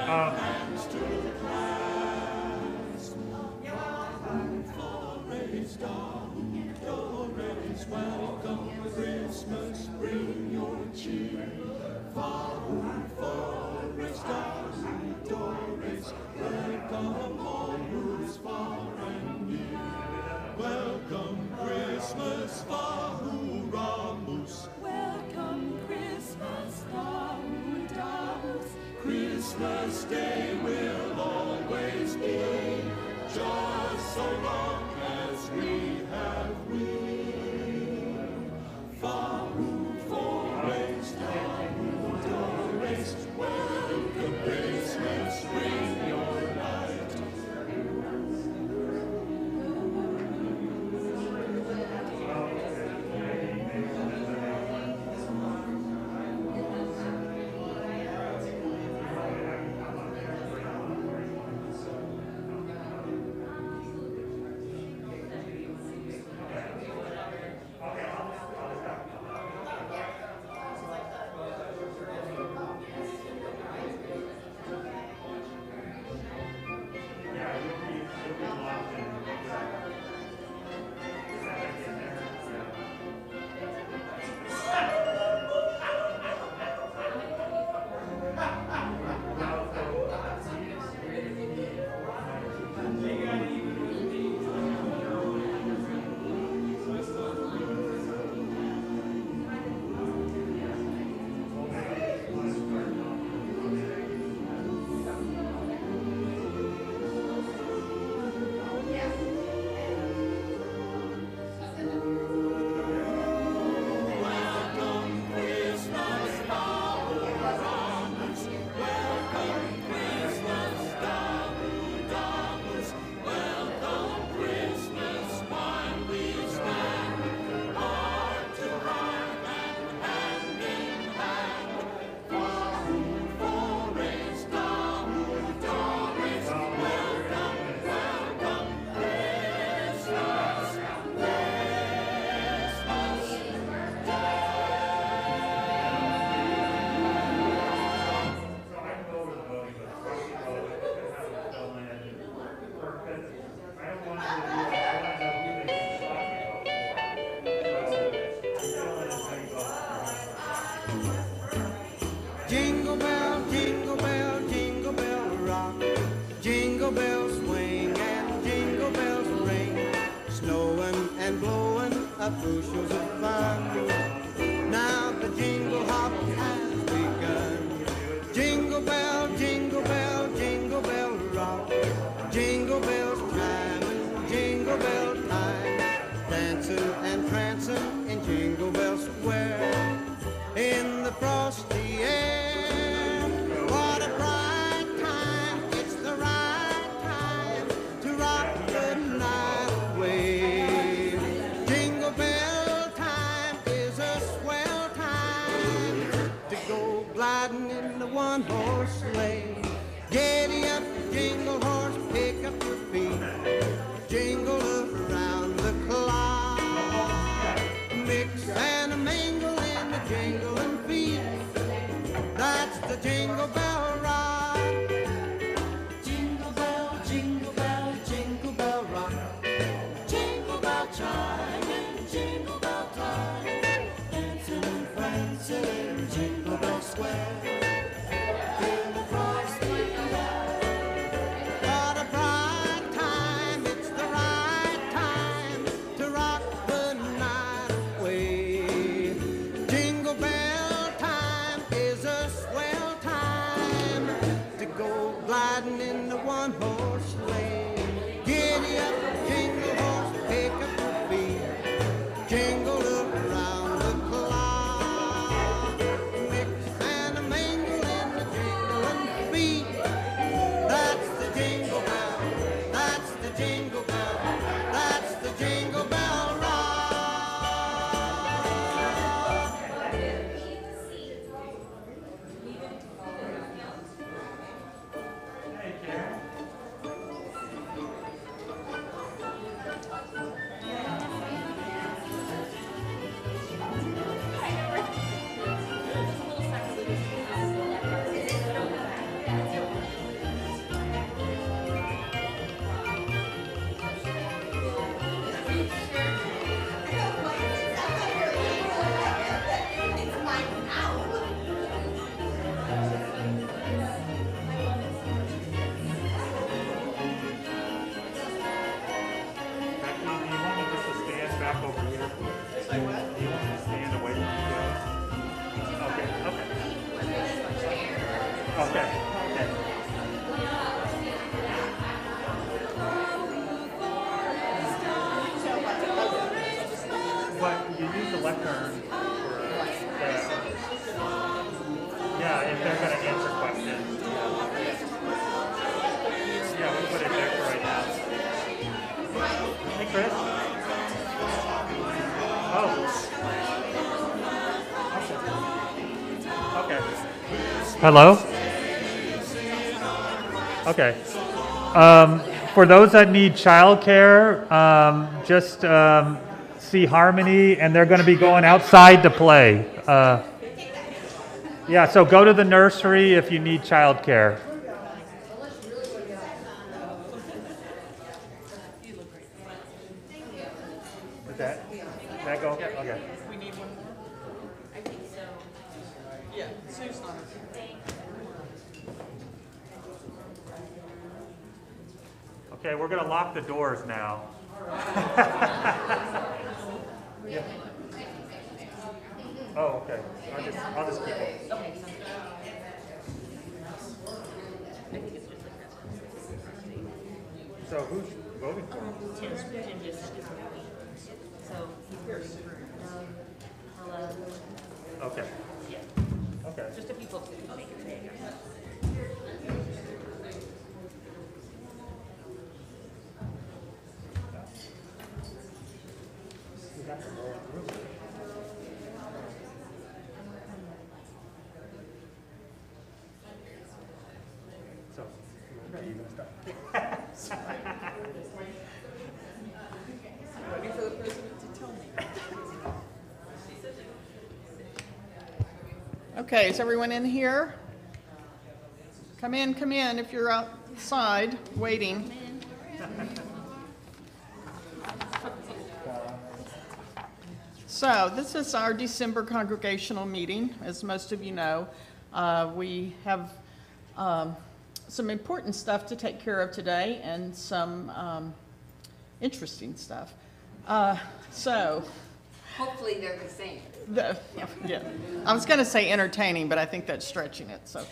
hands to the clasp. Forest outdoors, welcome Christmas, bring your cheer. Forest outdoors, welcome all who's far and near. Welcome Christmas, Fahuramus. Welcome Christmas, Fahuramus. Christmas Day will always be, just so long as we have we. Forest outdoors, welcome Christmas, bring your light. Jingle bell, jingle bell, jingle bell rock. Jingle bells swing and jingle bells ring. Snowing and blowing up bushels of fun. Now the jingle hop has begun. Jingle bell, jingle bell, jingle bell rock. Jingle bells chime and jingle bell time. Dancing and prancing in Jingle Bell Square. In the frosty air, what a bright time, it's the right time to rock the night away. Jingle bell time is a swell time to go gliding in the one-horse sleigh. Giddy up, jingle horse, pick up your feet, jingle around the clock, mix and a mingle in the jingling feet. That's the Jingle Bell Rock. Jingle bell, jingle bell, jingle bell rock. Jingle bell chime and jingle bell time. Dancing and prancing in Jingle Bell Square. In the frosty air. What a bright time, it's the right time to rock the night away. Jingle bell time is a swell time to go gliding in the one-horse sleigh. Giddy up, jingle horse, pick up your feet, jingle around the clock, mix and a mingle Hello? Okay. For those that need childcare, just see Harmony, and they're going to be going outside to play. Yeah, so go to the nursery if you need childcare. Did that go? Okay. We need one. I think so. Yeah, Sue's not. Okay, we're going to lock the doors now. Yeah. Oh, okay. I'll just keep it. Okay. So who's voting for him? Tim just so he's very hello. Okay. Yeah. Okay. Just a few folks that make it big. So, are you gonna start? Waiting for the president to tell me. Okay, is everyone in here? Come in if you're outside waiting. So this is our December congregational meeting. As most of you know, we have some important stuff to take care of today and some interesting stuff. So Hopefully they're the same. yeah, I was going to say entertaining, but I think that's stretching it. So,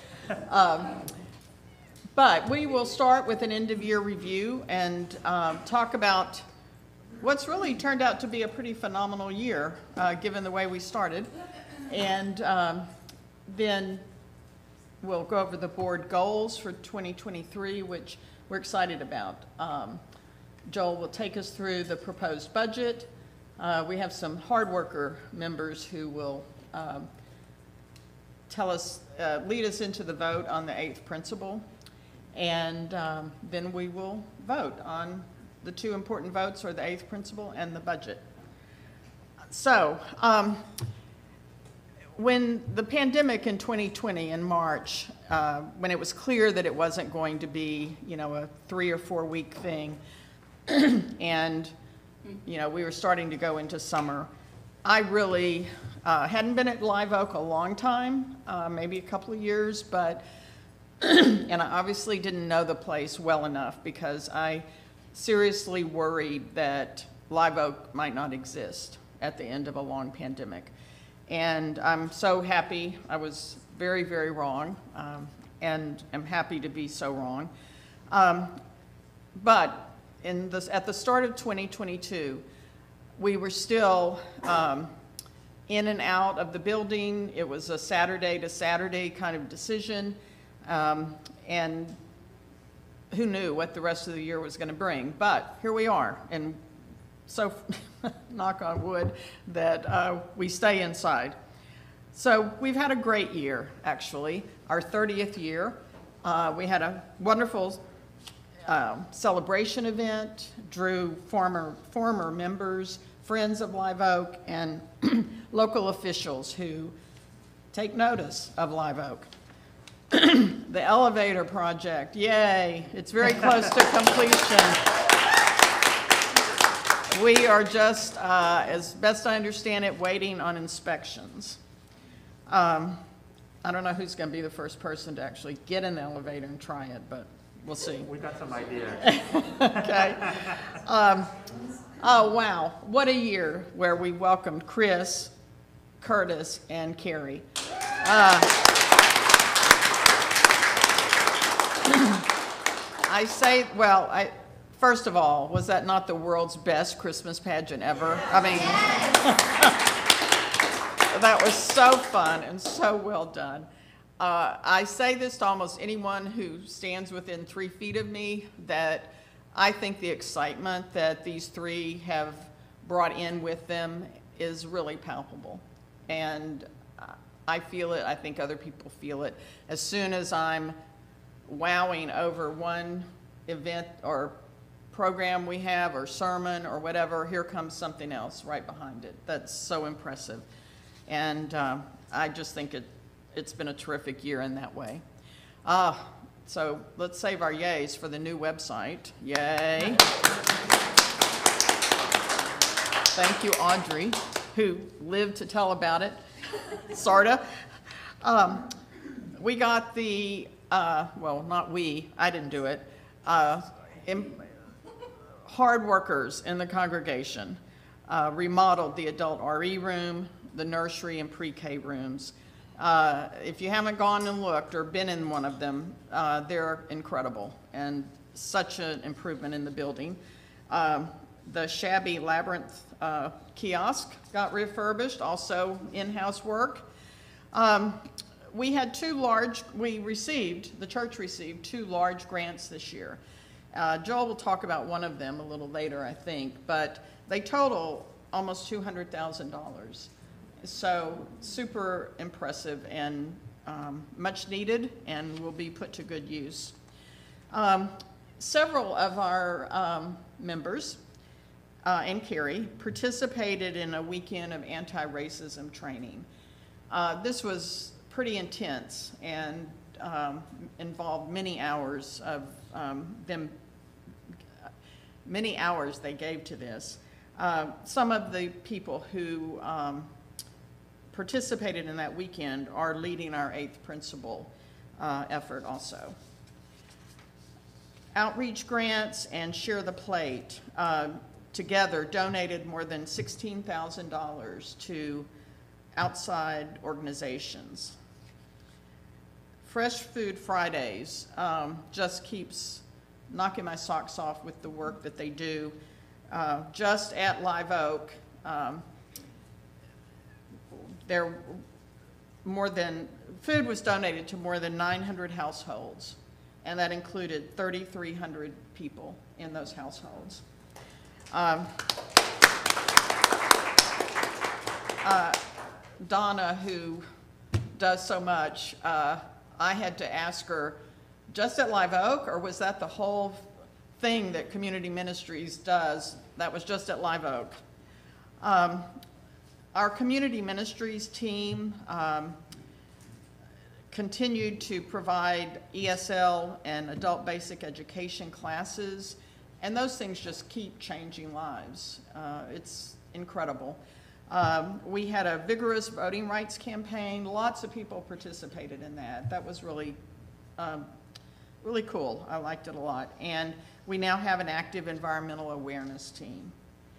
but we will start with an end-of-year review and talk about what's really turned out to be a pretty phenomenal year, given the way we started, and then we'll go over the board goals for 2023, which we're excited about. Joel will take us through the proposed budget. We have some hard worker members who will lead us into the vote on the 8th principle, and then we will vote on the two important votes, are the 8th principle and the budget. So, when the pandemic in 2020 in March, when it was clear that it wasn't going to be, a 3 or 4 week thing, and we were starting to go into summer, I really hadn't been at Live Oak a long time, maybe a couple of years, but and I obviously didn't know the place well enough because I seriously worried that Live Oak might not exist at the end of a long pandemic. And I'm so happy. I was very, very wrong, and am happy to be so wrong. But at the start of 2022, we were still in and out of the building. It was a Saturday to Saturday kind of decision, and who knew what the rest of the year was going to bring. But here we are, and so knock on wood that we stay inside. So we've had a great year, actually, our 30th year. We had a wonderful celebration event, drew former members, friends of Live Oak, and local officials who take notice of Live Oak. The elevator project, yay, it's very close to completion. We are just, as best I understand it, waiting on inspections. I don't know who's going to be the first person to actually get in the elevator and try it, but we'll see. We got some ideas. Okay. Oh, wow. What a year where we welcomed Chris, Curtis, and Carrie. I say, well, first of all, was that not the world's best Christmas pageant ever? I mean, that was so fun and so well done. I say this to almost anyone who stands within 3 feet of me, that I think the excitement that these three have brought in with them is really palpable. And I feel it. I think other people feel it. As soon as I'm wowing over one event or program we have or sermon or whatever, here comes something else right behind it. That's so impressive. And I just think it's been a terrific year in that way. So let's save our yays for the new website. Yay. Thank you, Audrey, who lived to tell about it, sorta. We got the, well, not we, I didn't do it, hard workers in the congregation remodeled the adult RE room, the nursery and pre-K rooms. If you haven't gone and looked or been in one of them, they're incredible and such an improvement in the building. The shabby Labyrinth kiosk got refurbished, also in-house work. We had the church received 2 large grants this year. Joel will talk about one of them a little later, I think, but they total almost $200,000. So super impressive and much needed and will be put to good use. Several of our members and Carrie participated in a weekend of anti-racism training. This was pretty intense and involved many hours of many hours they gave to this. Some of the people who participated in that weekend are leading our 8th principle effort also. Outreach grants and Share the Plate together donated more than $16,000 to outside organizations. Fresh Food Fridays just keeps knocking my socks off with the work that they do. Just at Live Oak, food was donated to more than 900 households, and that included 3,300 people in those households. Donna, who does so much, I had to ask her, just at Live Oak, or was that the whole thing that Community Ministries does? That was just at Live Oak. Our Community Ministries team continued to provide ESL and adult basic education classes, and those things just keep changing lives. It's incredible. We had a vigorous voting rights campaign. Lots of people participated in that. That was really, really cool. I liked it a lot. And we now have an active environmental awareness team.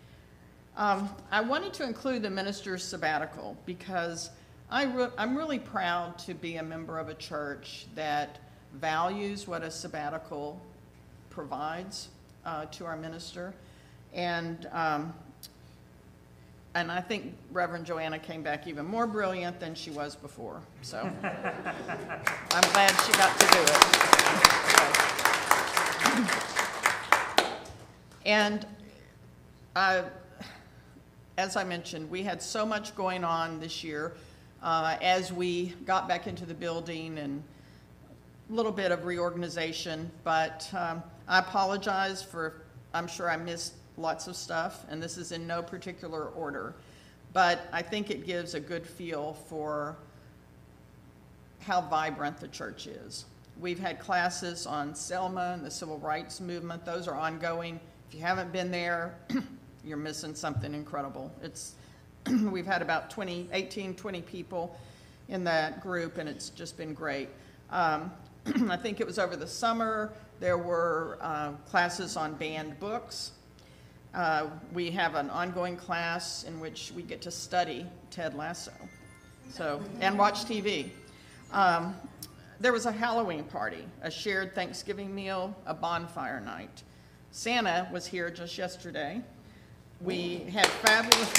I wanted to include the minister's sabbatical because I'm really proud to be a member of a church that values what a sabbatical provides to our minister. And I think Reverend Joanna came back even more brilliant than she was before. So I'm glad she got to do it. And as I mentioned, we had so much going on this year as we got back into the building and a little bit of reorganization, but I apologize for, I'm sure I missed lots of stuff, and this is in no particular order, but I think it gives a good feel for how vibrant the church is. We've had classes on Selma and the civil rights movement. Those are ongoing. If you haven't been there, you're missing something incredible. We've had about 18, 20 people in that group, and it's just been great. I think it was over the summer, there were classes on banned books. We have an ongoing class in which we get to study Ted Lasso, and watch TV. There was a Halloween party, a shared Thanksgiving meal, a bonfire night. Santa was here just yesterday. We had fabulous,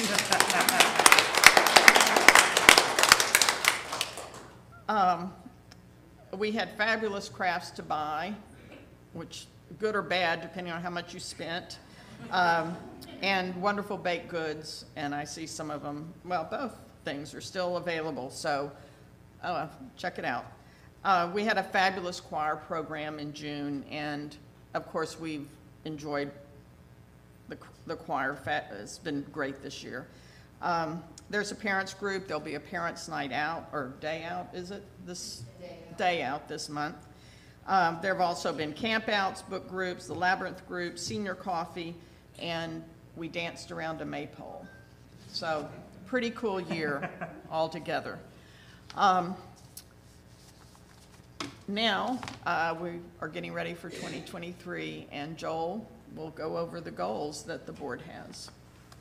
we had fabulous crafts to buy, which good or bad, depending on how much you spent, and wonderful baked goods, and I see some of them, well, both things are still available, so check it out. We had a fabulous choir program in June, and of course, we've enjoyed the choir. It's been great this year. There's a parents group. There'll be a parents' night out, or day out, is it? This day out this month. There have also been campouts, book groups, the Labyrinth group, senior coffee, and we danced around a maypole. So, pretty cool year altogether. Now, we are getting ready for 2023, and Joel will go over the goals that the board has.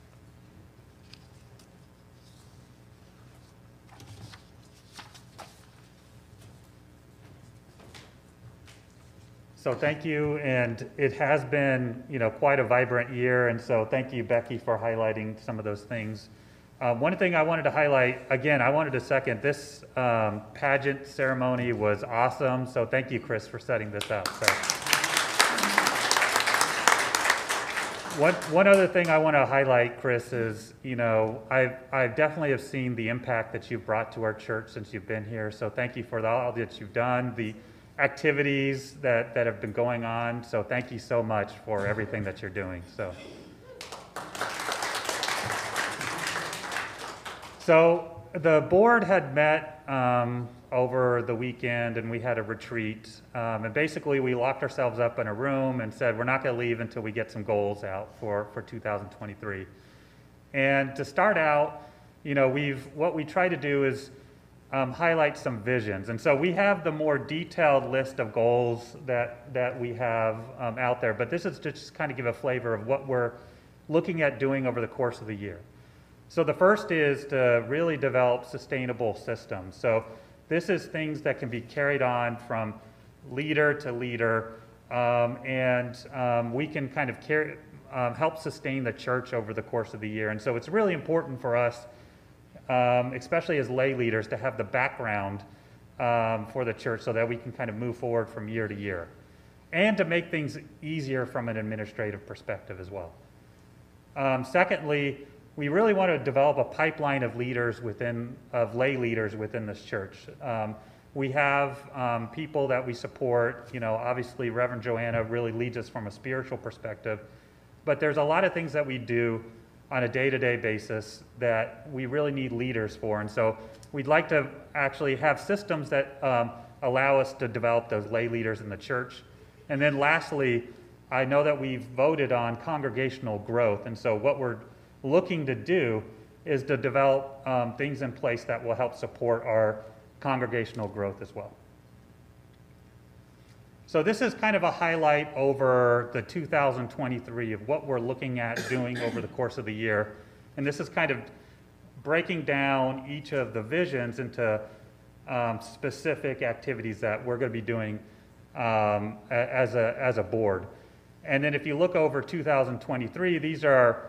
So thank you, and it has been, quite a vibrant year, and so thank you, Becky, for highlighting some of those things. One thing I wanted to highlight, again, I wanted to second, this pageant ceremony was awesome, so thank you, Chris, for setting this up. So. One other thing I want to highlight, Chris, is, I definitely have seen the impact that you've brought to our church since you've been here, so thank you for all that you've done, the activities that have been going on, so thank you so much for everything that you're doing. So the board had met over the weekend, and we had a retreat, and basically we locked ourselves up in a room and said we're not going to leave until we get some goals out for 2023. And to start out, what we try to do is highlight some visions, and so we have the more detailed list of goals that we have out there, but this is to just kind of give a flavor of what we're looking at doing over the course of the year. So the first is to really develop sustainable systems. So this is things that can be carried on from leader to leader, and we can kind of help sustain the church over the course of the year. And so it's really important for us, especially as lay leaders, to have the background for the church so that we can kind of move forward from year to year, and to make things easier from an administrative perspective as well. Secondly, we really want to develop a pipeline of lay leaders within this church. We have people that we support. Obviously Reverend Joanna really leads us from a spiritual perspective, but there's a lot of things that we do on a day-to-day basis that we really need leaders for. And so we'd like to actually have systems that allow us to develop those lay leaders in the church. And then lastly, I know that we've voted on congregational growth. And so what we're looking to do is to develop things in place that will help support our congregational growth as well. So this is kind of a highlight over the 2023 of what we're looking at doing over the course of the year. And this is kind of breaking down each of the visions into specific activities that we're going to be doing as a board. And then if you look over 2023, these are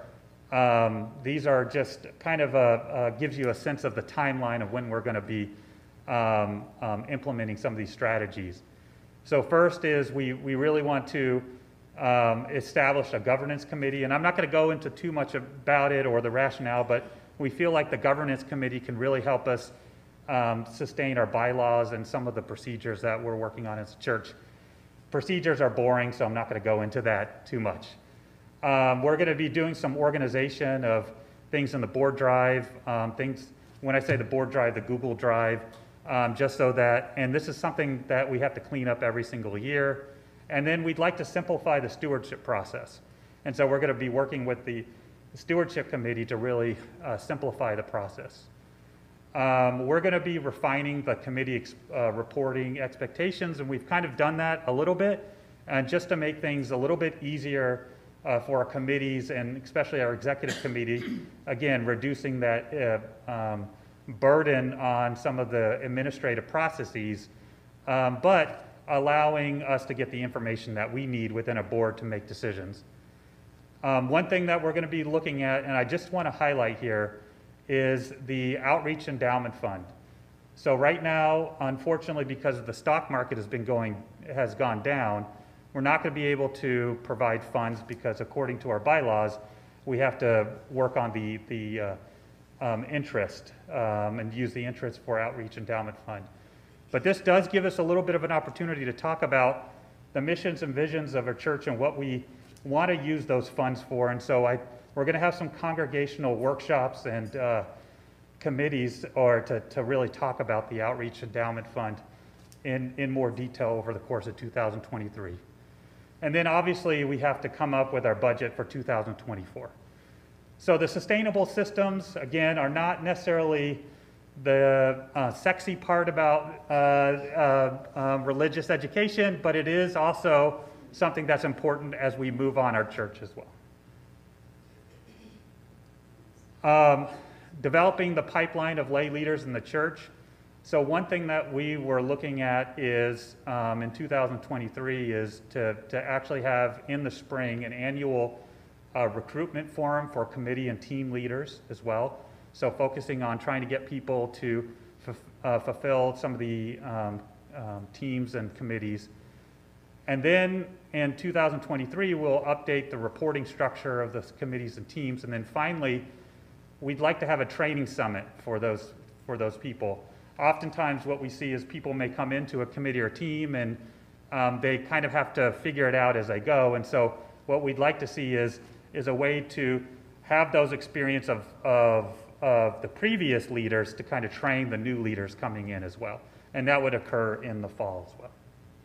just kind of gives you a sense of the timeline of when we're going to be implementing some of these strategies. So first is we really want to establish a governance committee, and I'm not going to go into too much about it or the rationale, but we feel like the governance committee can really help us sustain our bylaws and some of the procedures that we're working on as a church. Procedures are boring, so I'm not going to go into that too much. We're going to be doing some organization of things in the board drive, when I say the board drive, the Google Drive, just so that, and this is something that we have to clean up every single year. And then we'd like to simplify the stewardship process. And so we're going to be working with the stewardship committee to really simplify the process. We're going to be refining the committee reporting expectations, and we've kind of done that a little bit, and just to make things a little bit easier for our committees, and especially our executive committee, again, reducing that burden on some of the administrative processes, but allowing us to get the information that we need within a board to make decisions. One thing that we're going to be looking at, and I just want to highlight here, is the Outreach Endowment Fund. So right now, unfortunately, because the stock market has gone down, we're not going to be able to provide funds because according to our bylaws, we have to work on the interest and use the interest for Outreach Endowment Fund. But this does give us a little bit of an opportunity to talk about the missions and visions of our church and what we want to use those funds for. And so we're going to have some congregational workshops and committees to really talk about the Outreach Endowment Fund in more detail over the course of 2023. And then obviously we have to come up with our budget for 2024. So the sustainable systems, again, are not necessarily the sexy part about religious education, but it is also something that's important as we move on our church as well. Developing the pipeline of lay leaders in the church. So one thing that we were looking at is in 2023 is to actually have in the spring an annual recruitment forum for committee and team leaders as well. So focusing on trying to get people to fulfill some of the teams and committees. And then in 2023, we'll update the reporting structure of the committees and teams. And then finally, we'd like to have a training summit for those people. Oftentimes what we see is people may come into a committee or team and they kind of have to figure it out as they go. And so what we'd like to see is a way to have those experience of the previous leaders to kind of train the new leaders coming in as well. And that would occur in the fall as well.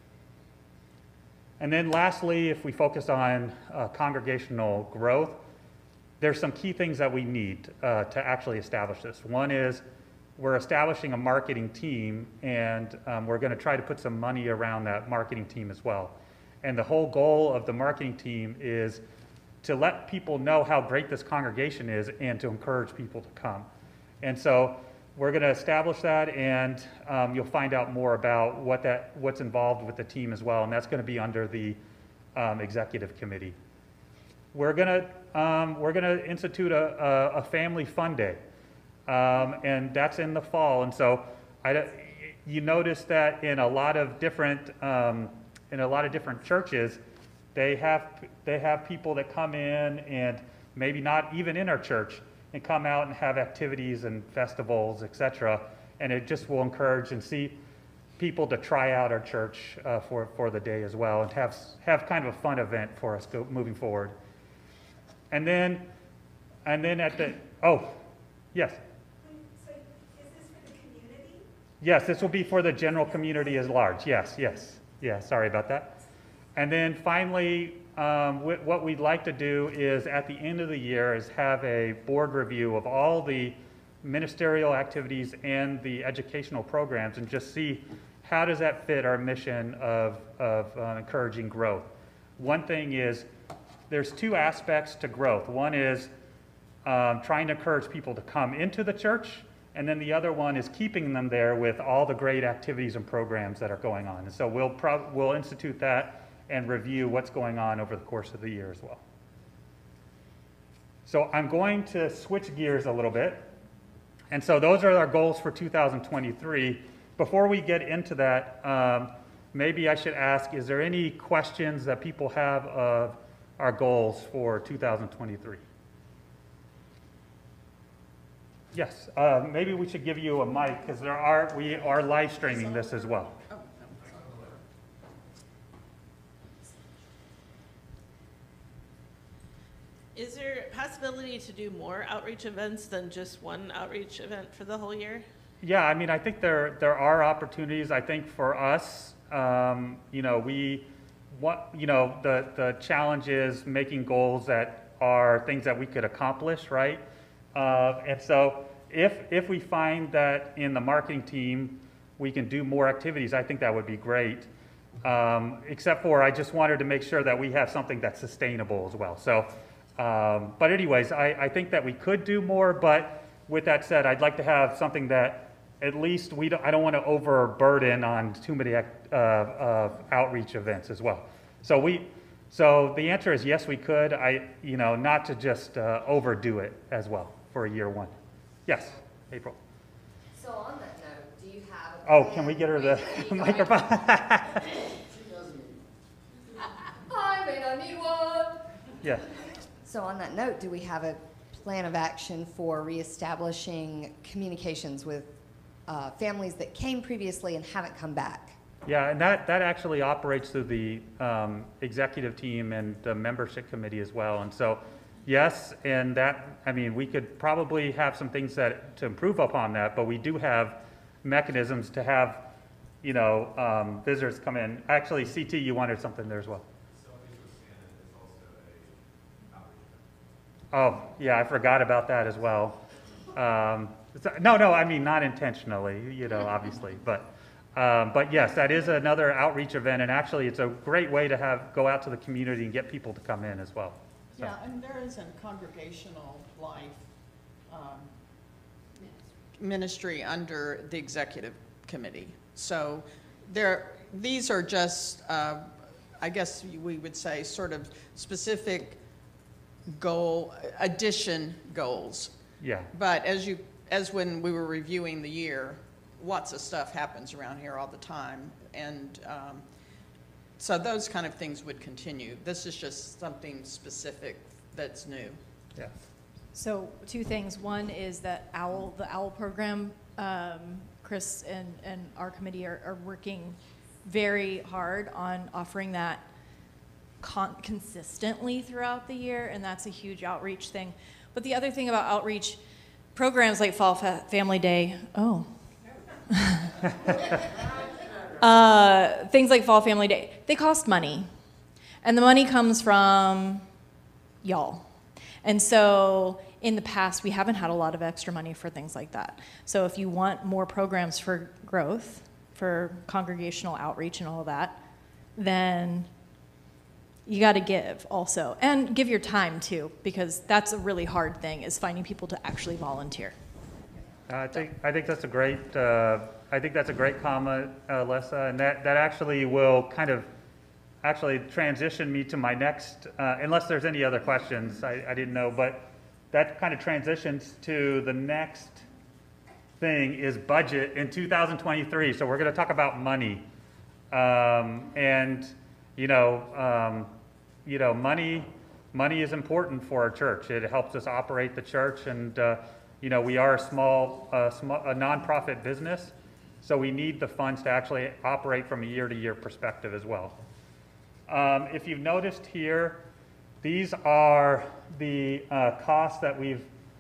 And then lastly, if we focus on congregational growth, there's some key things that we need to actually establish this. One is we're establishing a marketing team, and we're going to try to put some money around that marketing team as well. And the whole goal of the marketing team is to let people know how great this congregation is and to encourage people to come. And so we're going to establish that, and you'll find out more about what's involved with the team as well, and that's going to be under the executive committee. We're going to institute a family fun day, and that's in the fall. And so you notice that in a lot of different churches, they have people that come in and maybe not even in our church and come out and have activities and festivals, etc. And it just will encourage and see people to try out our church for the day as well and have kind of a fun event for us moving forward. And then at the, oh, yes. So is this for the community? Yes, this will be for the general community as large. Yes. Yeah, sorry about that. And then finally, what we'd like to do is at the end of the year is have a board review of all the ministerial activities and the educational programs and just see how does that fit our mission of encouraging growth. One thing is there's two aspects to growth. One is trying to encourage people to come into the church, and then the other one is keeping them there with all the great activities and programs that are going on. And so we'll institute that and review what's going on over the course of the year as well. So I'm going to switch gears a little bit. And so those are our goals for 2023. Before we get into that, maybe I should ask, is there any questions that people have of our goals for 2023? Yes, maybe we should give you a mic because we are live streaming this as well. Is there a possibility to do more outreach events than just one outreach event for the whole year? Yeah, I mean, I think there are opportunities. I think for us, the challenge is making goals that are things that we could accomplish, right? And so if we find that in the marketing team we can do more activities, I think that would be great. Except for I just wanted to make sure that we have something that's sustainable as well. So. But anyways, I think that we could do more, but with that said, I'd like to have something that at least I don't want to overburden on too many outreach events as well. So the answer is yes, we could. Not to just overdo it as well for year one. Yes, April. So on that note, do you have a Oh, plan? can we get her the Wait, microphone? I may not need one. Yeah. So on that note, do we have a plan of action for reestablishing communications with families that came previously and haven't come back? Yeah, and that actually operates through the executive team and the membership committee as well. And so, yes, and that, I mean, we could probably have some things to improve upon that, but we do have mechanisms to have, you know, visitors come in. Actually, CT, you wanted something there as well. Oh, yeah, I forgot about that as well. No, I mean, not intentionally, you know, obviously, but yes, that is another outreach event, and actually it's a great way to go out to the community and get people to come in as well. So. Yeah, and there is a congregational life ministry under the executive committee. So these are just, I guess we would say, sort of specific addition goals. Yeah. But as when we were reviewing the year, lots of stuff happens around here all the time, and so those kind of things would continue. This is just something specific that's new. Yeah. So 2 things. One is that the OWL program, Chris and our committee are working very hard on offering that consistently throughout the year, and that's a huge outreach thing. But the other thing about outreach programs like Fall Family Day, things like Fall Family Day, they cost money. And the money comes from y'all. And so in the past, we haven't had a lot of extra money for things like that. So if you want more programs for growth, for congregational outreach and all of that, then you got to give also. And give your time too, because that's a really hard thing, is finding people to actually volunteer. I think that's a great comment, Lessa, and that actually will kind of transition me to my next, unless there's any other questions, I didn't know, but that kind of transitions to the next thing is budget in 2023. So we're going to talk about money, and money is important for our church. It helps us operate the church, and we are a nonprofit business, so we need the funds to actually operate from a year-to-year perspective as well. If you've noticed here, these are the costs that we've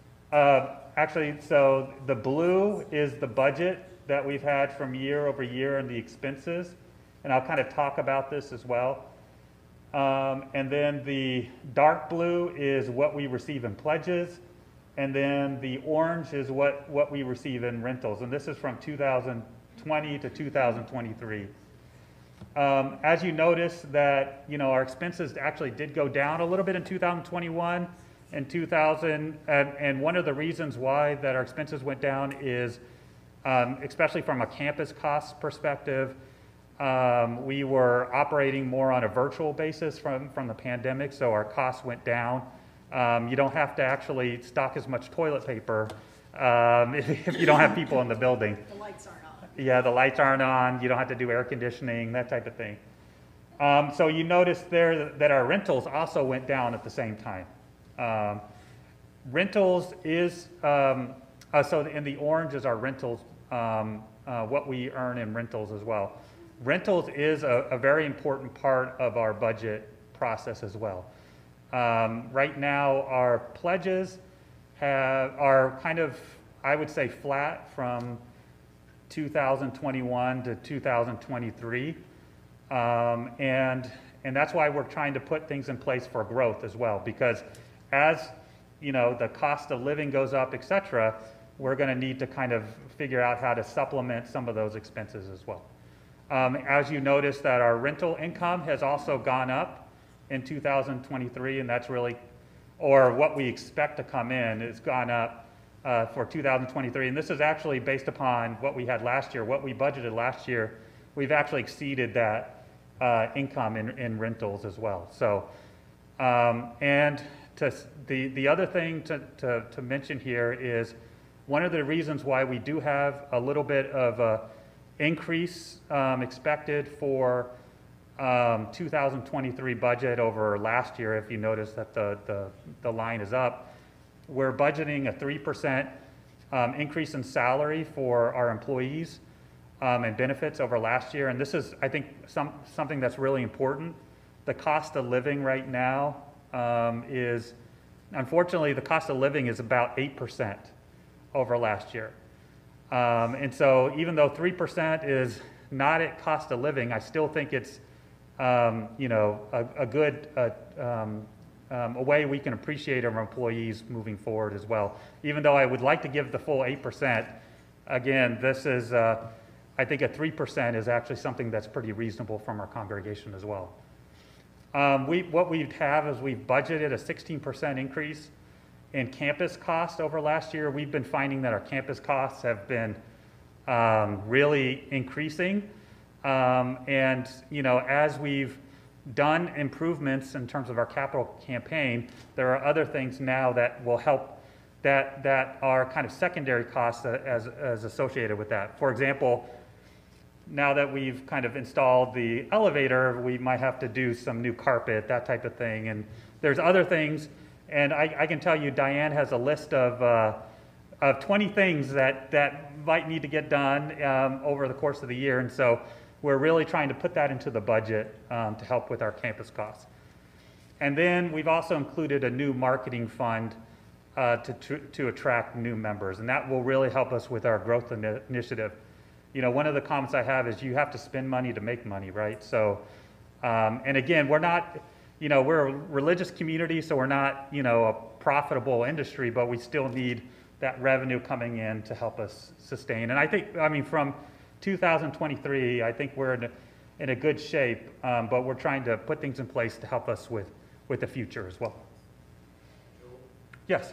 so the blue is the budget that we've had from year over year and the expenses, and I'll kind of talk about this as well. And then the dark blue is what we receive in pledges, and then the orange is what we receive in rentals, and this is from 2020 to 2023. As you notice that, our expenses actually did go down a little bit in 2021 and and one of the reasons why that our expenses went down is, especially from a campus cost perspective, we were operating more on a virtual basis from the pandemic, so our costs went down. You don't have to actually stock as much toilet paper if you don't have people in the building. The lights aren't on. Yeah, the lights aren't on. You don't have to do air conditioning, that type of thing. So you notice there that our rentals also went down at the same time. Rentals is, so in the orange is our rentals, what we earn in rentals as well. Rentals is a very important part of our budget process as well. Right now, our pledges are kind of, I would say, flat from 2021 to 2023, and that's why we're trying to put things in place for growth as well, because as the cost of living goes up, etc., we're going to need to kind of figure out how to supplement some of those expenses as well. As you notice that our rental income has also gone up in 2023, and that's really, or what we expect to come in has gone up for 2023, and this is actually based upon what we had last year. What we budgeted last year, we've actually exceeded that income in rentals as well. So, and the other thing to mention here is one of the reasons why we do have a little bit of a increase expected for 2023 budget over last year. If you notice that the line is up. we're budgeting a 3% increase in salary for our employees and benefits over last year. And this is, I think, something that's really important. The cost of living right now is, unfortunately, the cost of living is about 8% over last year. And so even though 3% is not at cost of living, I still think it's, you know, a good a way we can appreciate our employees moving forward as well. Even though I would like to give the full 8%, again, this is, I think a 3% is actually something that's pretty reasonable from our congregation as well. What we have is we've budgeted a 16% increase in campus costs over last year. We've been finding that our campus costs have been really increasing. And, you know, as we've done improvements in terms of our capital campaign, there are other things now that will help that are kind of secondary costs as associated with that. For example, now that we've kind of installed the elevator, we might have to do some new carpet, that type of thing. And there's other things, and I can tell you Diane has a list of 20 things that might need to get done over the course of the year. And so we're really trying to put that into the budget to help with our campus costs. And then we've also included a new marketing fund to attract new members, and that will really help us with our growth initiative. You know, one of the comments I have is you have to spend money to make money, right? So, and again, we're not, you know, we're a religious community, so we're not, you know, a profitable industry, but we still need that revenue coming in to help us sustain. And I think, I mean, from 2023, I think we're in a good shape, but we're trying to put things in place to help us with the future as well. Yes.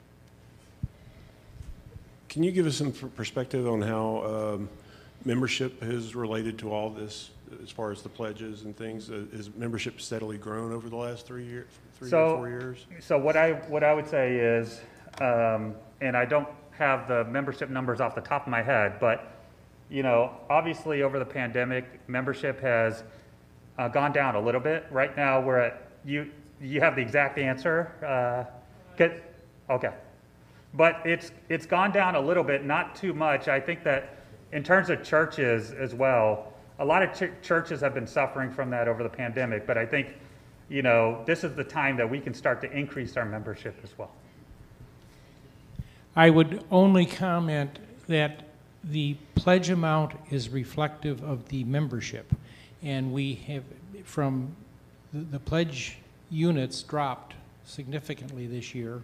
Can you give us some perspective on how membership has related to all this, as far as the pledges and things? Has membership steadily grown over the last 3 to 4 years? So what I would say is, and I don't have the membership numbers off the top of my head, but you know, obviously over the pandemic, membership has gone down a little bit. Right now, we're at, you have the exact answer? Okay. But it's gone down a little bit, not too much. I think that in terms of churches as well, a lot of churches have been suffering from that over the pandemic, but I think, you know, this is the time that we can start to increase our membership as well. I would only comment that the pledge amount is reflective of the membership, and we have, from the pledge units dropped significantly this year,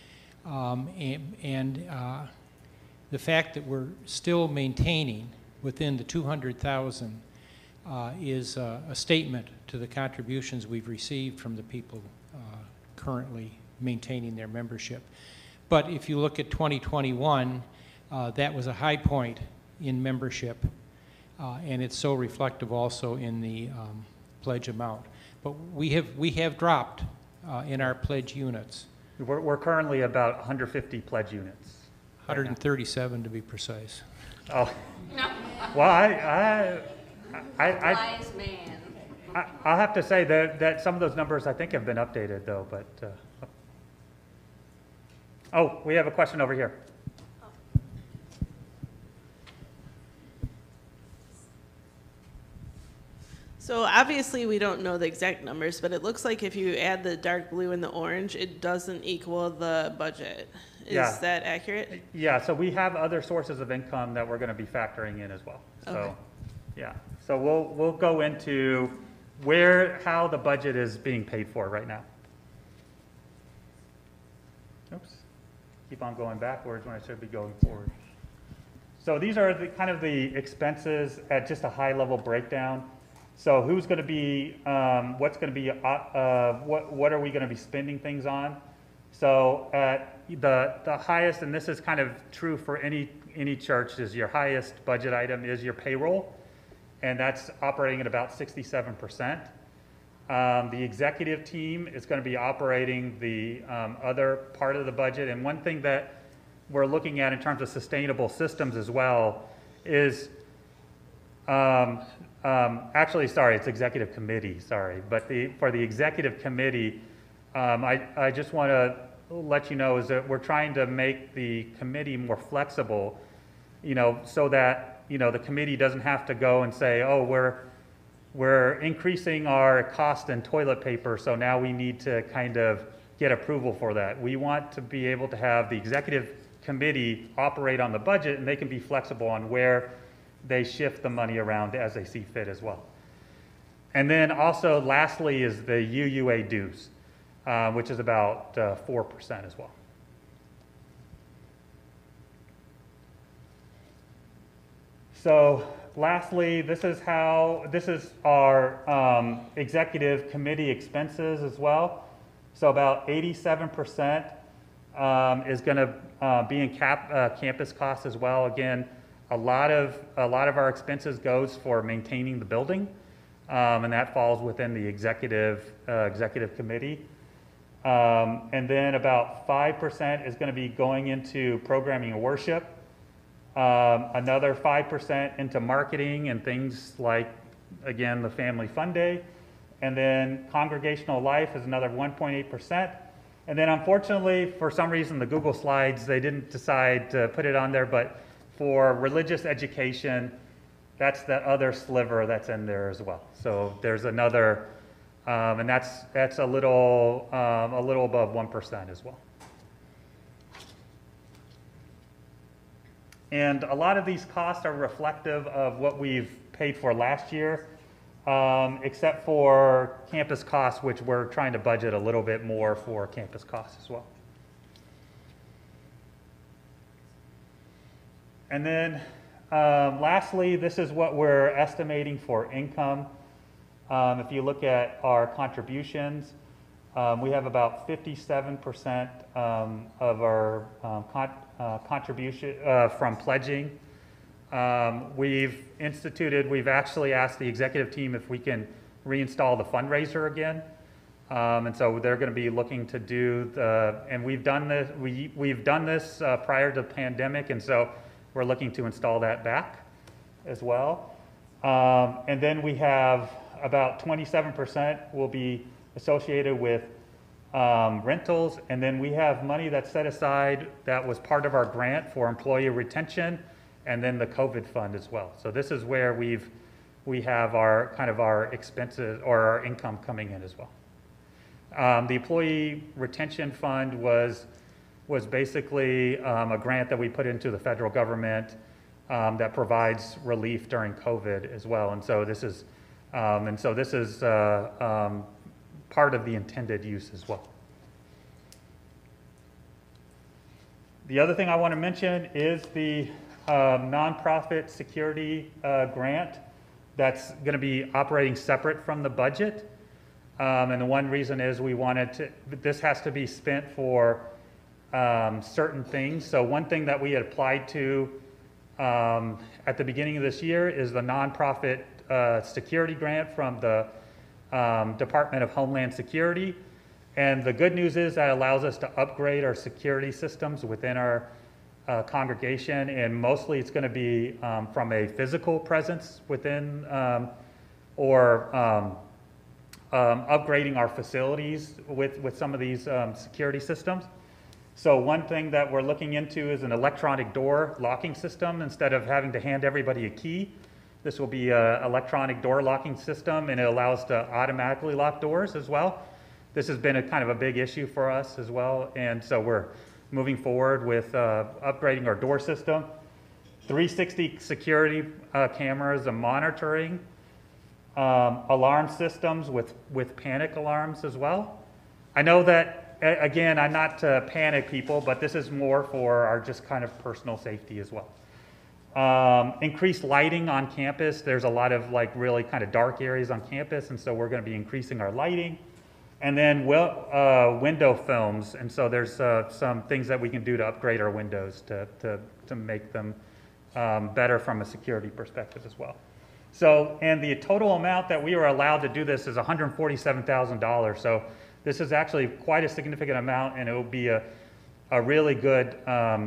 and the fact that we're still maintaining within the 200,000 is a statement to the contributions we've received from the people currently maintaining their membership. But if you look at 2021, that was a high point in membership, and it's so reflective also in the pledge amount. But we have dropped in our pledge units. We're currently about 150 pledge units. 137 to be precise. Oh, well, Wise man. I'll have to say that some of those numbers I think have been updated though, but. Oh, we have a question over here. So obviously we don't know the exact numbers, but it looks like if you add the dark blue and the orange, it doesn't equal the budget. Is that accurate? Yeah, so we have other sources of income that we're going to be factoring in as well. So, okay. Yeah, so we'll go into how the budget is being paid for right now. Oops, keep on going backwards when I should be going forward. So these are kind of the expenses at just a high level breakdown. So who's going to be, what's going to be, what are we going to be spending things on? So at the highest, and this is kind of true for any church, is your highest budget item is your payroll, and that's operating at about 67%. The executive team is going to be operating the other part of the budget, and one thing that we're looking at in terms of sustainable systems as well is actually, sorry, it's executive committee, sorry. But for the executive committee, I just want to let you know is that we're trying to make the committee more flexible, so that, the committee doesn't have to go and say, oh, we're increasing our cost in toilet paper, so now we need to kind of get approval for that. We want to be able to have the executive committee operate on the budget, and they can be flexible on where they shift the money around as they see fit as well. And then also, lastly, is the UUA dues, which is about 4% as well. So lastly, this is our executive committee expenses as well. So about 87% is going to be in campus costs as well. Again, a lot of our expenses goes for maintaining the building, and that falls within the executive committee. And then about 5% is going to be going into programming and worship. Another 5% into marketing and things like, again, the Family Fun Day. And then congregational life is another 1.8%. And then unfortunately, for some reason, the Google Slides, they didn't decide to put it on there, but for religious education, that's that other sliver that's in there as well. So there's another, and that's a little above 1% as well. And a lot of these costs are reflective of what we've paid for last year, except for campus costs, which we're trying to budget a little bit more for campus costs as well. And then lastly, this is what we're estimating for income. If you look at our contributions, we have about 57% of our contribution from pledging. We've actually asked the executive team if we can reinstall the fundraiser again. And so they're going to be looking to do and we've done this prior to the pandemic, and so we're looking to install that back as well. And then we have about 27% will be associated with rentals, and then we have money that's set aside that was part of our grant for employee retention, and then the COVID fund as well. So this is where we have our kind of our expenses or our income coming in as well. The employee retention fund was basically a grant that we put into the federal government that provides relief during COVID as well, and so this is part of the intended use as well. The other thing I want to mention is the nonprofit security grant that's going to be operating separate from the budget. And the one reason is this has to be spent for certain things. So one thing that we had applied to at the beginning of this year is the nonprofit security grant from the Department of Homeland Security. And the good news is that allows us to upgrade our security systems within our congregation, and mostly it's going to be from a physical presence within or upgrading our facilities with some of these security systems. So one thing that we're looking into is an electronic door locking system. Instead of having to hand everybody a key, this will be an electronic door locking system, and it allows to automatically lock doors as well. This has been a kind of a big issue for us as well, and so we're moving forward with upgrading our door system, 360 security cameras and monitoring, alarm systems with panic alarms as well. I know that, again, I'm not to panic people, but this is more for our just kind of personal safety as well. Increased lighting on campus. There's a lot of like really kind of dark areas on campus, and so we're going to be increasing our lighting. And then window films, and so there's some things that we can do to upgrade our windows to make them better from a security perspective as well. So, and the total amount that we were allowed to do this is $147,000. So this is actually quite a significant amount, and it will be a really good,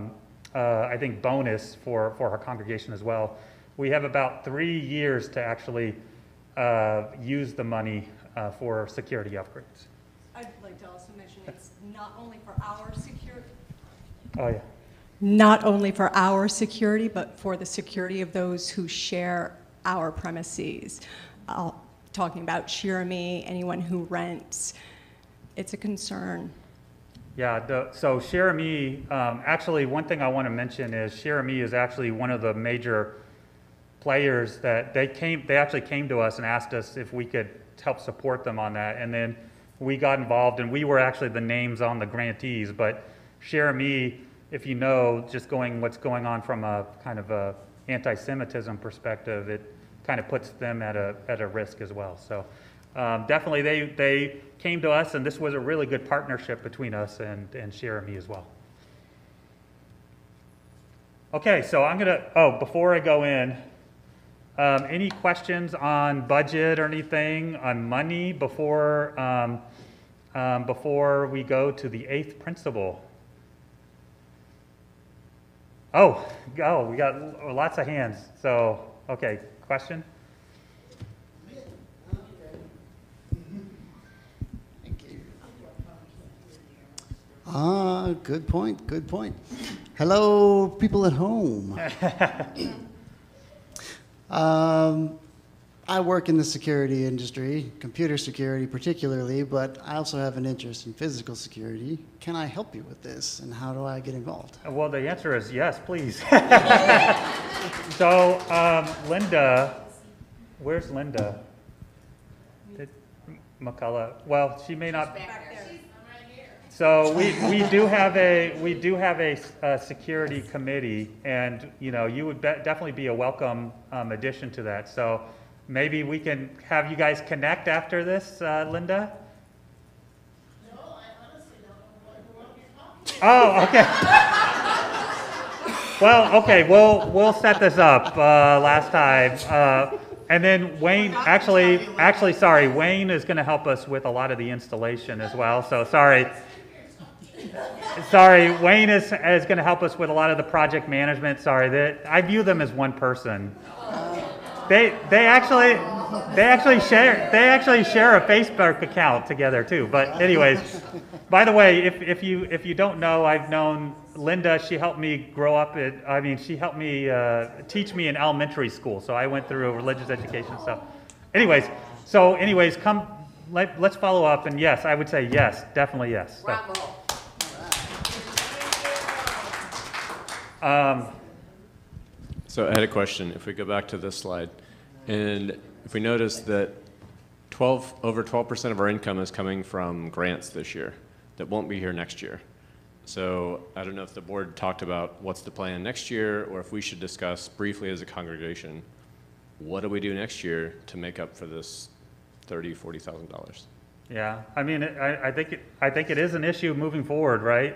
I think, bonus for our congregation as well. We have about 3 years to actually use the money for security upgrades. I'd like to also mention it's not only for our security. Oh, yeah. Not only for our security, but for the security of those who share our premises. Talking about Shirami, anyone who rents, it's a concern. Yeah, so Shirami, actually one thing I want to mention is Shirami is actually one of the major players that they actually came to us and asked us if we could help support them on that. And then we got involved and we were actually the names on the grantees, but Shirami, if you know, just what's going on from a kind of a anti-Semitism perspective, it kind of puts them at a risk as well. So definitely they came to us, and this was a really good partnership between us and Shirami as well. Okay, so before I go in, any questions on budget or anything on money before we go to the 8th principle? Oh, we got lots of hands. So, okay, question? Thank you. Good point, good point. Hello, people at home. I work in the security industry, computer security particularly, but I also have an interest in physical security. Can I help you with this, and how do I get involved? Well, the answer is yes, please. So, Linda, where's Linda? McCullough. Well, she may not. So we do have a security committee, and you would definitely be a welcome addition to that. So maybe we can have you guys connect after this, Linda. No, I honestly don't know what you're talking about. Oh, okay. Well, okay, we'll set this up last time. And then Wayne, sorry, Wayne is going to help us with a lot of the installation as well. So sorry, Wayne is going to help us with a lot of the project management. Sorry, I view them as one person. They actually share a Facebook account together too. But anyways, by the way, if you don't know, I've known Linda. She helped me grow up. She helped me teach me in elementary school. So I went through religious education stuff. Anyways, come. Let's follow up. And yes, I would say yes, definitely yes. So I had a question. If we go back to this slide, and if we notice that over 12% of our income is coming from grants this year that won't be here next year. So I don't know if the board talked about what's the plan next year, or if we should discuss briefly as a congregation, what do we do next year to make up for this $30,000, $40,000? Yeah, I think it is an issue moving forward, right?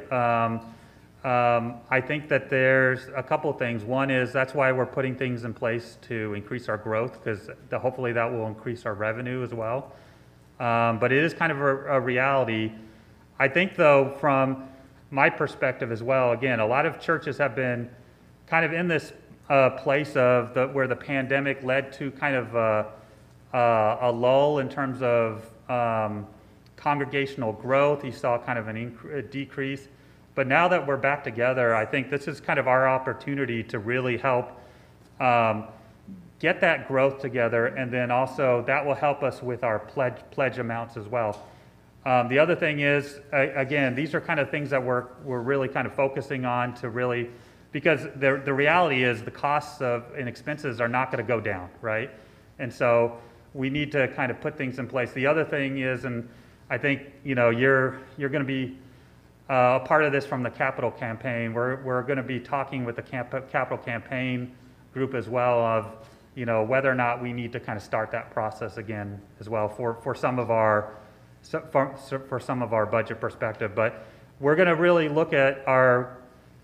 I think that there's a couple of things. One is that's why we're putting things in place to increase our growth, because hopefully that will increase our revenue as well. But it is kind of a reality. I think, though, from my perspective as well, again, a lot of churches have been kind of in this place of where the pandemic led to kind of a lull in terms of congregational growth. You saw kind of a decrease. But now that we're back together, I think this is kind of our opportunity to really help get that growth together, and then also that will help us with our pledge amounts as well. The other thing is, again, these are kind of things that we're really kind of focusing on to really, because the reality is the costs and expenses are not going to go down, right? And so we need to kind of put things in place. The other thing is, and I think you're going to be a part of this from the capital campaign. We're going to be talking with the capital campaign group as well of whether or not we need to kind of start that process again as well for some of our budget perspective. But we're going to really look at our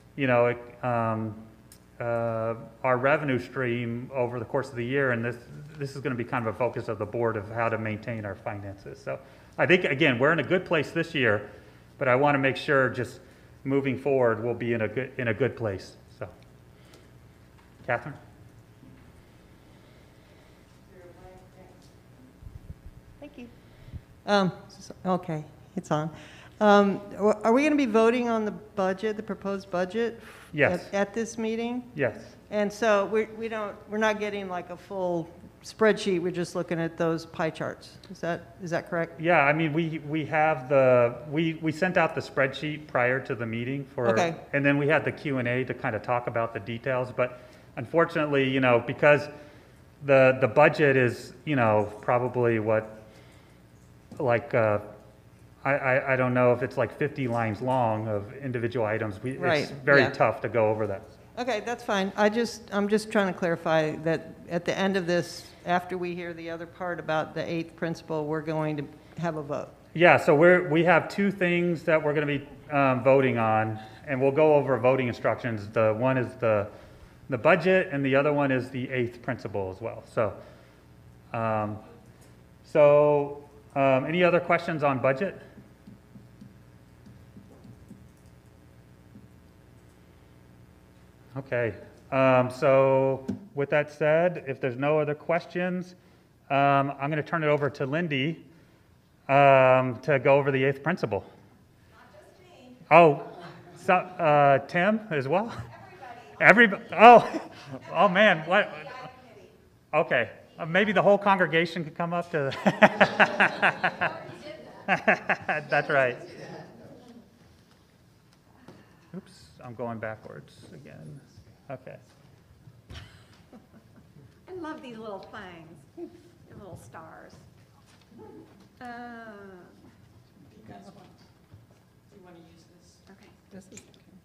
revenue stream over the course of the year, and this is going to be kind of a focus of the board of how to maintain our finances. So I think, again, we're in a good place this year, but I want to make sure just moving forward we'll be in a good place. So, Catherine? Thank you. Okay, it's on. Are we going to be voting on the budget, the proposed budget? Yes. At this meeting? Yes. And so we're not getting like a full spreadsheet, we're just looking at those pie charts. Is that correct? Yeah, I mean, we have we sent out the spreadsheet prior to the meeting Okay. and then we had the Q&A to kind of talk about the details, but unfortunately, you know, because the budget is, you know, probably what, like, I don't know if it's like 50 lines long of individual items. It's very tough to go over that. Okay, that's fine. I'm just trying to clarify that at the end of this, after we hear the other part about the 8th principle, we're going to have a vote. Yeah, so we have two things that we're going to be voting on, and we'll go over voting instructions. The one is the budget, and the other one is the 8th principle as well. So, any other questions on budget? Okay, so with that said, if there's no other questions, I'm going to turn it over to Lindy to go over the 8th principle. Not just me. Oh, so, Tim as well? Everybody. Oh man, what? Okay, maybe the whole congregation could come up to. That's right. Oops, I'm going backwards again. Okay. I love these little things, the little stars. You guys want? Do you want to use this? Okay. This is okay.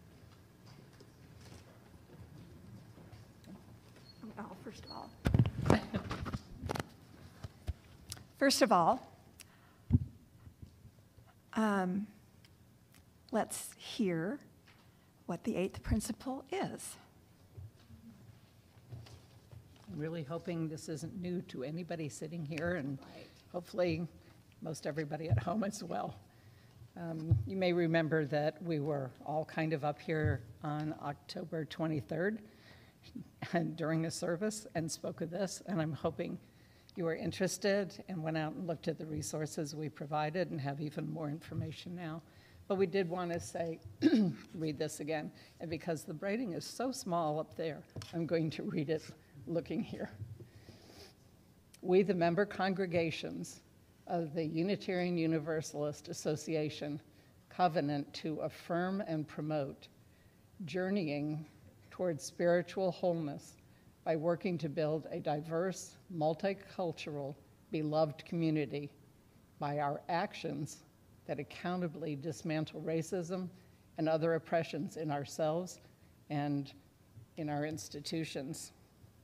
Oh, first of all, let's hear what the 8th principle is. I'm really hoping this isn't new to anybody sitting here, and hopefully most everybody at home as well. You may remember that we were all kind of up here on October 23rd during a service and spoke of this, and I'm hoping you were interested and went out and looked at the resources we provided and have even more information now. But we did want to say, read this again, and because the writing is so small up there, I'm going to read it looking here. We, the member congregations of the Unitarian Universalist Association, covenant to affirm and promote journeying towards spiritual wholeness by working to build a diverse, multicultural, beloved community by our actions that accountably dismantle racism and other oppressions in ourselves and in our institutions.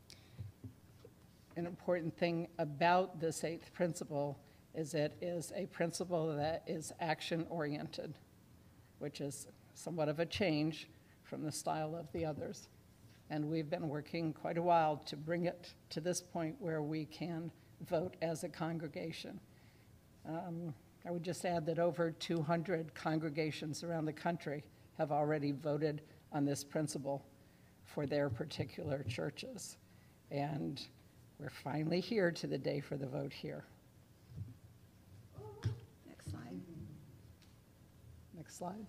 An important thing about this 8th principle is it is a principle that is action-oriented, which is somewhat of a change from the style of the others. And we've been working quite a while to bring it to this point where we can vote as a congregation. I would just add that over 200 congregations around the country have already voted on this principle for their particular churches. And we're finally here to the day for the vote here. Next slide. Next slide.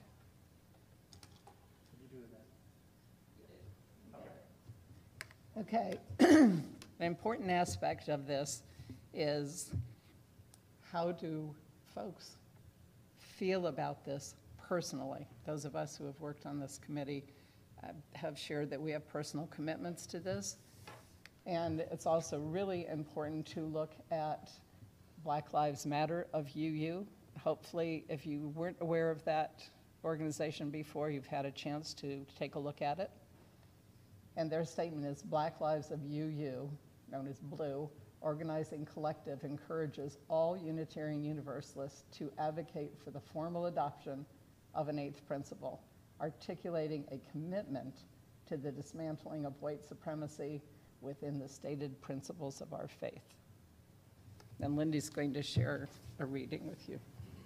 Okay, an important aspect of this is how do folks feel about this personally? Those of us who have worked on this committee have shared that we have personal commitments to this. And it's also really important to look at Black Lives Matter of UU. Hopefully, if you weren't aware of that organization before, you've had a chance to take a look at it. And their statement is, Black Lives of UU, known as BLUE, organizing collective encourages all Unitarian Universalists to advocate for the formal adoption of an 8th principle, articulating a commitment to the dismantling of white supremacy within the stated principles of our faith. And Lindy's going to share a reading with you.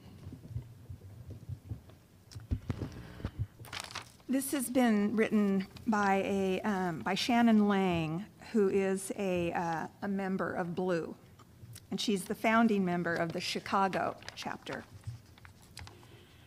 This has been written by by Shannon Lang, who is a member of BLUE, and she's the founding member of the Chicago chapter.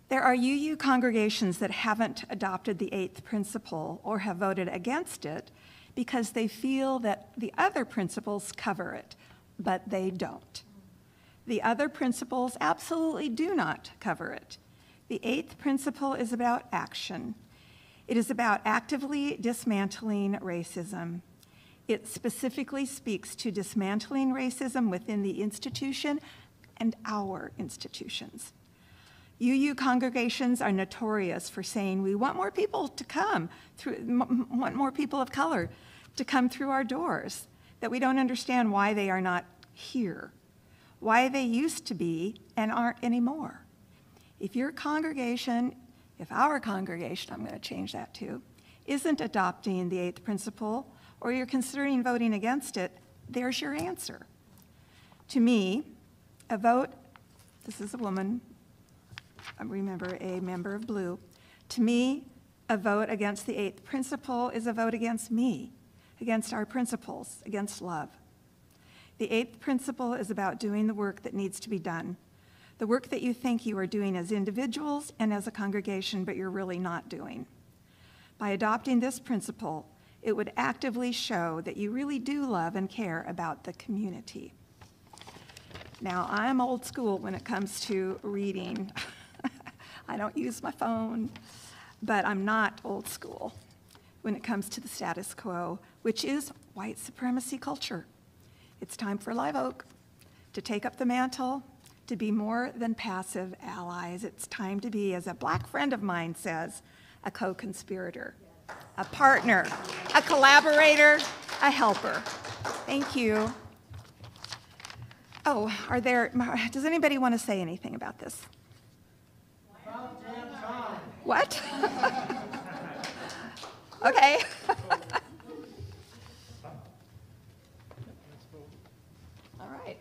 There are UU congregations that haven't adopted the eighth principle or have voted against it because they feel that the other principles cover it, but they don't. The other principles absolutely do not cover it. The eighth principle is about action. It is about actively dismantling racism. It specifically speaks to dismantling racism within the institution and our institutions. UU congregations are notorious for saying we want more people to come through, want more people of color to come through our doors, that we don't understand why they are not here, why they used to be and aren't anymore. If your congregation, if our congregation, I'm going to change that too, isn't adopting the eighth principle, or you're considering voting against it, there's your answer. To me, a vote, this is a woman, I remember a member of Blue. To me, a vote against the eighth principle is a vote against me, against our principles, against love. The eighth principle is about doing the work that needs to be done, the work that you think you are doing as individuals and as a congregation, but you're really not doing. By adopting this principle, it would actively show that you really do love and care about the community. Now, I'm old school when it comes to reading. I don't use my phone, but I'm not old school when it comes to the status quo, which is white supremacy culture. It's time for Live Oak to take up the mantle, to be more than passive allies. It's time to be, as a black friend of mine says, a co-conspirator, a partner, a collaborator, a helper. Thank you. Oh, does anybody want to say anything about this? What? Okay. All right.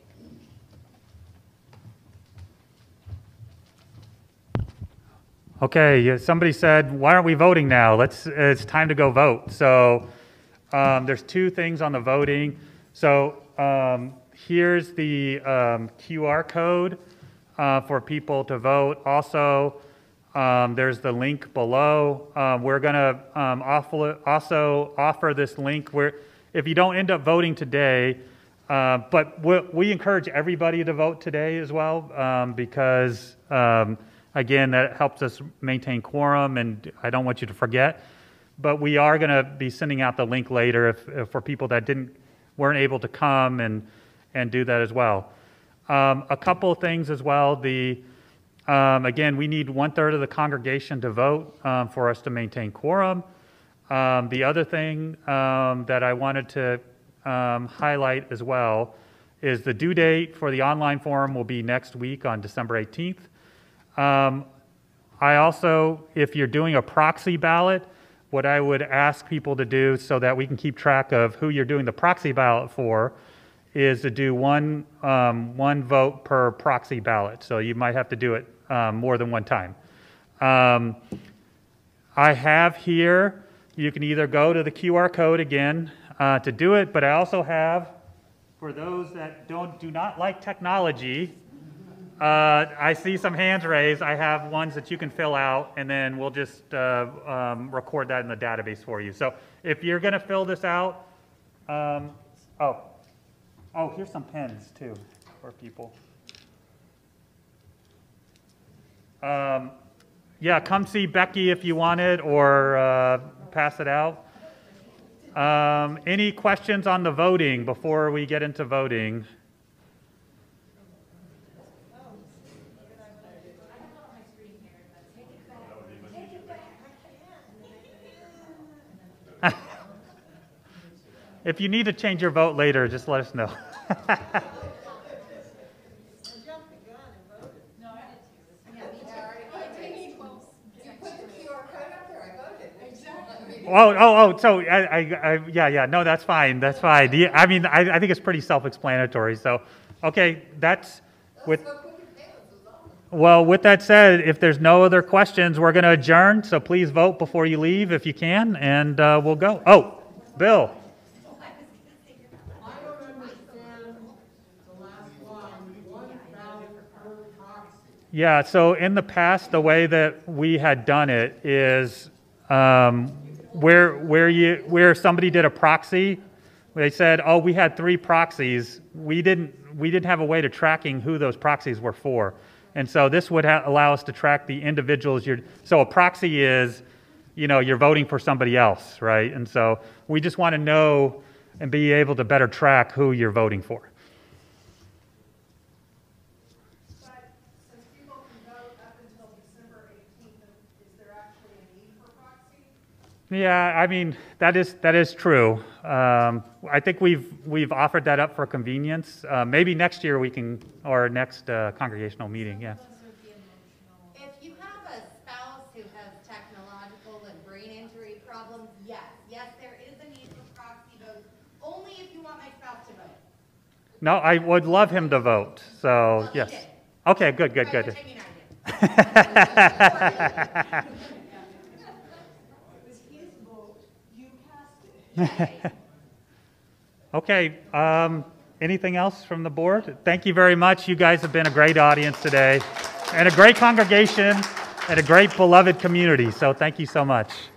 Okay, somebody said, why aren't we voting now? It's time to go vote. So there's two things on the voting. So here's the QR code for people to vote. Also, there's the link below. We're going to also offer this link where if you don't end up voting today, but we encourage everybody to vote today as well because, again, that helps us maintain quorum, and I don't want you to forget. But we are going to be sending out the link later if for people that weren't able to come and do that as well. A couple of things as well. Again, we need 1/3 of the congregation to vote for us to maintain quorum. The other thing that I wanted to highlight as well is the due date for the online form will be next week on December 18th. I also, if you're doing a proxy ballot, what I would ask people to do so that we can keep track of who you're doing the proxy ballot for is to do one vote per proxy ballot. So you might have to do it more than one time. I have here, you can either go to the QR code again to do it, but I also have, for those that do not like technology, I see some hands raised. I have ones that you can fill out, and then we'll just record that in the database for you. So if you're going to fill this out, here's some pens too for people. Yeah, come see Becky if you want it, or pass it out. Any questions on the voting before we get into voting? If you need to change your vote later, just let us know. No, that's fine. That's fine. I think it's pretty self-explanatory. So, okay, that's with. Well, with that said, if there's no other questions, we're going to adjourn. So please vote before you leave if you can, and we'll go. Oh, Bill. Yeah, so in the past, the way that we had done it is where somebody did a proxy, they said, oh, we had 3 proxies. We didn't have a way to tracking who those proxies were for. And so this would allow us to track the individuals. So a proxy is, you're voting for somebody else, right? And so we just want to know and be able to better track who you're voting for. But since people can vote up until December 18th, is there actually a need for proxy? Yeah, I mean, that is true. I think we've offered that up for convenience. Maybe next year we can, or next congregational meeting, yeah. If you have a spouse who has technological and brain injury problems, yes, there is a need for proxy votes, only if you want my spouse to vote. No, I would love him to vote, so Well, yes. he did. Okay, good. Which I mean I did. Okay, anything else from the board? Thank you very much. You guys have been a great audience today, and a great congregation, and a great beloved community, so thank you so much.